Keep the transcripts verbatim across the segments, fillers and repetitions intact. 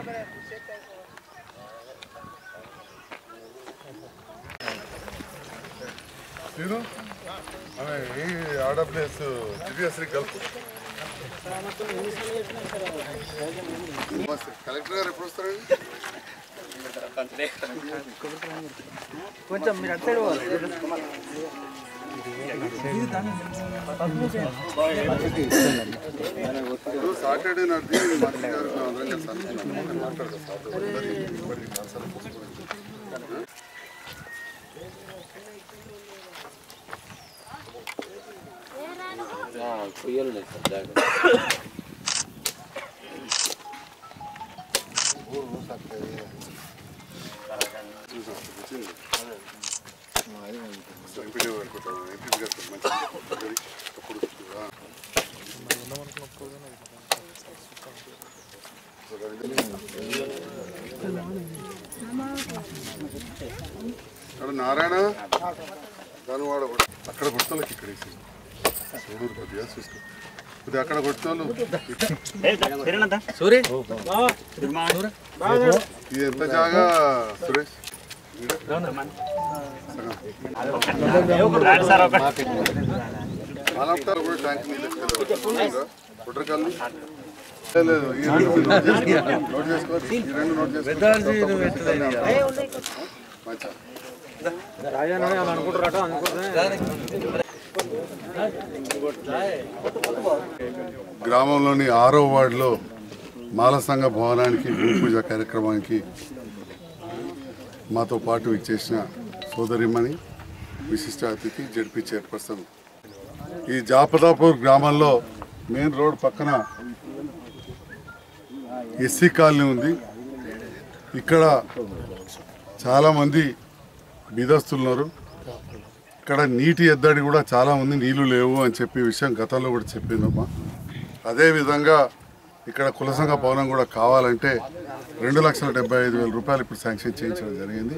Order place Divyasri gulf collector గారు ఎప్పుడు వస్తారండి? కొంచెం మీరు అటు సైడ్ సాటర్డే నాడు మంత్రి గారు అందరం కలిసి అనుకున్నాము మాట్లాడతాం. నారాయణ దాని వాడ అక్కడ కొడుతాళ్ళకి ఇక్కడ చూడూరు కొద్దిగా చూసుకో కొద్దిగా అక్కడ కొడుతాళ్ళు ఇది ఎంత జాగా సురేష్ అలంతా కూడా ట్యాంక్ నీళ్ళు కుట్రకాళ్ళు లేదు ఈ రెండు నోట్ చేసుకోవాలి ఈ రెండు నోట్ చేసుకోవాలి మంచిగా గ్రామంలోని ఆరో వార్డులో మాల సంఘ భవనానికి భూమి పూజ కార్యక్రమానికి మాతో పాటు ఇచ్చేసిన సోదరిమణి విశిష్ట అతిథి జడ్పీ చైర్పర్సన్. ఈ జాపదాపూర్ గ్రామంలో మెయిన్ రోడ్ పక్కన ఎస్సీ కాలనీ ఉంది. ఇక్కడ చాలామంది బీదస్తున్నారు. ఇక్కడ నీటి ఎద్దడి కూడా చాలా మంది నీళ్లు లేవు అని చెప్పి విషయం గతంలో కూడా చెప్పిందమ్మా. అదేవిధంగా ఇక్కడ కులసంఘ భవనం కూడా కావాలంటే రెండు లక్షల డెబ్బై ఐదు వేల రూపాయలు ఇప్పుడు శాంక్షన్ చేయించడం జరిగింది.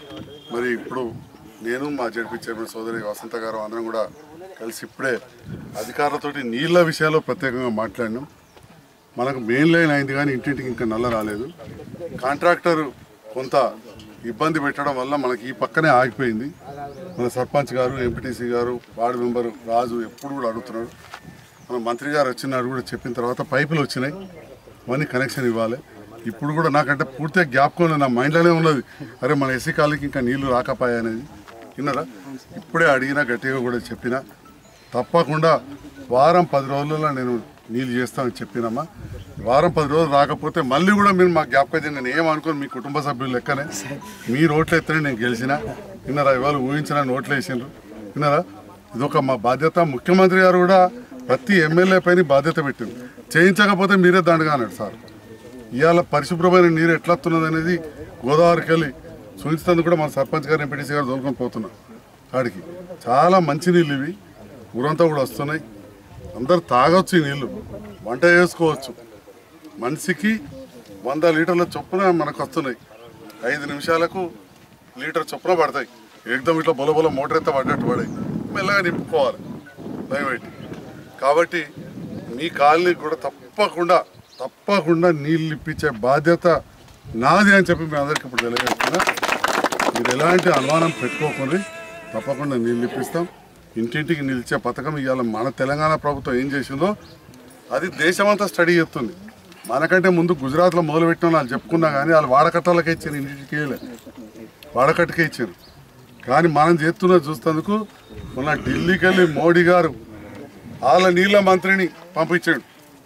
మరి ఇప్పుడు నేను మా జడ్పీ చైర్మన్ సోదరి వసంత గారు అందరం కూడా కలిసి ఇప్పుడే అధికారులతోటి నీళ్ల విషయాల్లో ప్రత్యేకంగా మాట్లాడినాం. మనకు మెయిన్ లైన్ అయింది కానీ ఇంటింటికి ఇంకా నల్ల రాలేదు. కాంట్రాక్టర్ కొంత ఇబ్బంది పెట్టడం వల్ల మనకి ఈ పక్కనే ఆగిపోయింది. మన సర్పంచ్ గారు, ఎంపీటీసీ గారు, వార్డు మెంబరు రాజు ఎప్పుడు కూడా అడుగుతున్నాడు. మన మంత్రి గారు వచ్చినాడు కూడా చెప్పిన తర్వాత పైపులు వచ్చినాయి, అవన్నీ కనెక్షన్ ఇవ్వాలి. ఇప్పుడు కూడా నాకంటే పూర్తిగా జ్ఞాపకం నా మైండ్లోనే ఉన్నది, అరే మన ఎస్సీ కాలనీకి ఇంకా నీళ్లు రాకపోయా అనేది. విన్నారా? ఇప్పుడే అడిగినా గట్టిగా కూడా చెప్పినా తప్పకుండా వారం పది రోజులలో నేను నీళ్ళు చేస్తానని చెప్పినమ్మా. వారం పది రోజులు రాకపోతే మళ్ళీ కూడా మీరు మా జ్ఞాపకం నేను ఏమనుకోను, మీ కుటుంబ సభ్యులు లెక్కనే మీరు ఓట్లు ఎత్తనే నేను గెలిచిన. విన్నారా? ఇవాళ ఊహించిన ఓట్లు వేసిండ్రు. విన్నారా? ఇదొక మా బాధ్యత. ముఖ్యమంత్రి గారు కూడా ప్రతి ఎమ్మెల్యే పైన బాధ్యత పెట్టింది. చేయించకపోతే మీరే దండగా అన్నాడు సార్. ఇవాళ పరిశుభ్రమైన నీరు ఎట్లా వస్తున్నది అనేది గోదావరికి వెళ్ళి చూపించినందుకు కూడా మన సర్పంచ్ గారు, ఎంపీటీసీ గారు దొరుకుని పోతున్నారు. వాడికి చాలా మంచి నీళ్ళు ఇవి, ఊరంతా కూడా వస్తున్నాయి. అందరు తాగొచ్చు ఈ నీళ్ళు, వంట చేసుకోవచ్చు. మనిషికి వంద లీటర్ల చొప్పున మనకు వస్తున్నాయి. ఐదు నిమిషాలకు లీటర్ చొప్పున పడతాయి. ఏకదం ఇట్లా బొల బొల మోటార్ ఎత్త పడ్డట్టు పడాయి. మెల్లగా నింపుకోవాలి దయవైతే. కాబట్టి మీ కాలనీకి కూడా తప్పకుండా తప్పకుండా నీళ్ళు ఇప్పించే బాధ్యత నాది అని చెప్పి మీ అందరికీ ఇప్పుడు తెలియజేస్తున్నా. మీరు ఎలాంటి అనుమానం పెట్టుకోకుండా తప్పకుండా నీళ్ళు ఇప్పిస్తాం. ఇంటింటికి నిలిచే పథకం ఇవాళ మన తెలంగాణ ప్రభుత్వం ఏం చేసిందో అది దేశమంతా స్టడీ చేస్తుంది. మనకంటే ముందు గుజరాత్లో మొదలుపెట్టిన వాళ్ళు చెప్పుకున్నా కానీ వాళ్ళు వాడకట్టాలకే ఇచ్చారు, ఇంటికి వేయలేదు, వాడకట్టుకే ఇచ్చారు. కానీ మనం చేస్తున్నది చూస్తేందుకు మొన్న ఢిల్లీకి వెళ్ళి మోడీ గారు వాళ్ళ నీళ్ళ మంత్రిని పంపించాడు.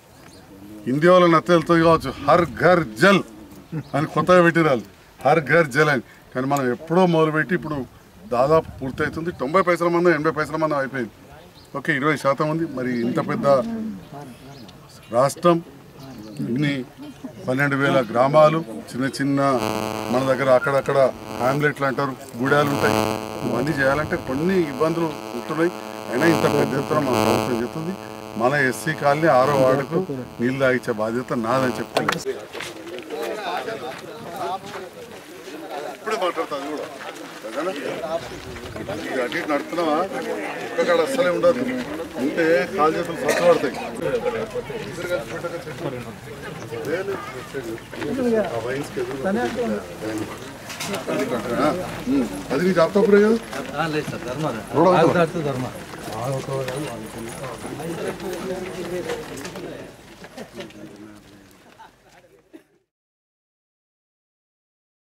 హిందీ వాళ్ళ నత్తలతో కావచ్చు, హర్ ఘర్ జల్ అని కొత్తగా పెట్టిరాలు, హర్ ఘర్ జల్ అని. కానీ మనం ఎప్పుడో మొదలుపెట్టి ఇప్పుడు దాదాపు పూర్తవుతుంది. తొంభై పైసల మంది ఎనభై పైసల మంది అయిపోయింది. ఓకే, ఇరవై శాతం ఉంది. మరి ఇంత పెద్ద రాష్ట్రం, ఇన్ని పన్నెండు వేల గ్రామాలు, చిన్న చిన్న మన దగ్గర అక్కడక్కడ హ్యామ్లెట్లు అంటారు, గూడాలు ఉంటాయి. ఇవన్నీ చేయాలంటే కొన్ని ఇబ్బందులు ఉంటున్నాయి. అయినా ఇంత పెద్ద ఎత్తున మన ప్రభుత్వం చెప్తుంది. మన ఎస్సీ కాలనీ ఆరో వార్డుకు నీళ్ళు తాగించే బాధ్యత నాదని చెప్తాను. ఇప్పుడే మాట్లాడతా అది కూడా అటు ఇటు నడుతున్నావా ఒక్కకాడ అస్సలే ఉండదు ఉంటే కాలు చేతులు స్వచ్ఛపడతాయి అది నీ జాబ్తాపురే కదా